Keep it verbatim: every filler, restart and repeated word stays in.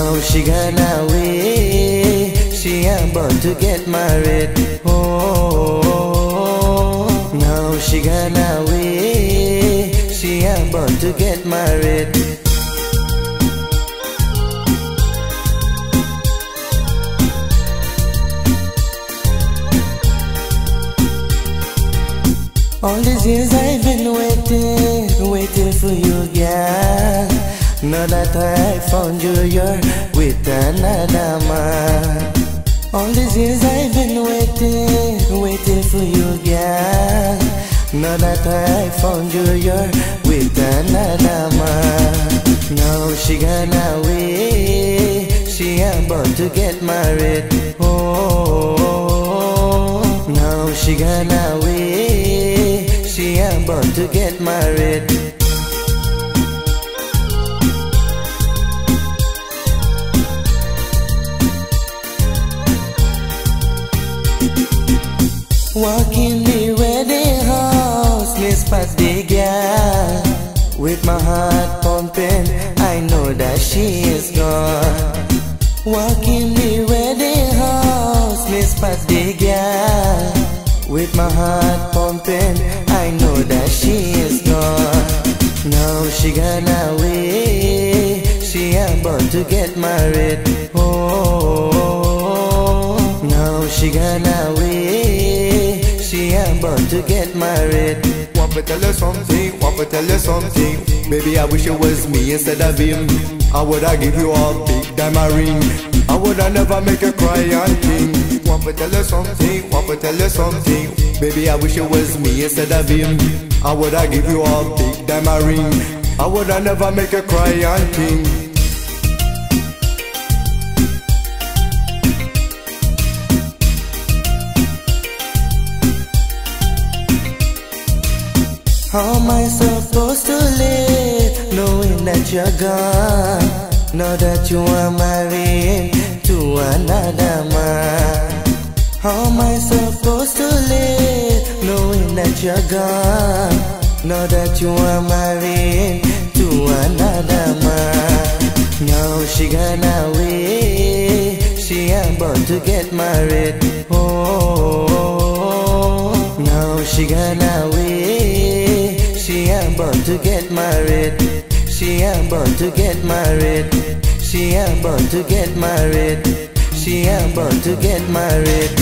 Now she gone away, she about to get married. Oh, now she gone away, she about to get married. All these years I've been waiting, waiting for you, girl. Now that I found you, you're with another man. All these years I've been waiting, waiting for you, girl. Now that I found you, you're with another man. Now she gone away, she about to get married. Oh, now she gone away, she about to get married. Walk in the wedding house, Miss Patty girl. With my heart pumping, I know that she is gone. Walk in the wedding house, Miss Patty girl. With my heart pumping, I know that she is gone. Now she gone away, she about to get married. Oh, now she gone away, she about to get married. Want to tell you something, want to tell you something. Baby, I wish it was me instead of him. I woulda give you a big diamond ring. I woulda never make you cry and think. Want to tell you something, want to tell you something. Baby, I wish it was me instead of him. I woulda give you a big diamond ring. I woulda never make you cry and think. How am I supposed to live knowing that you're gone? Now that you are married to another man. How am I supposed to live knowing that you're gone? Now that you are married to another man. Now she gone away, she about to get married. Oh, now she gone away, she about to get married. She about to get married. She about to get married. She about to get married.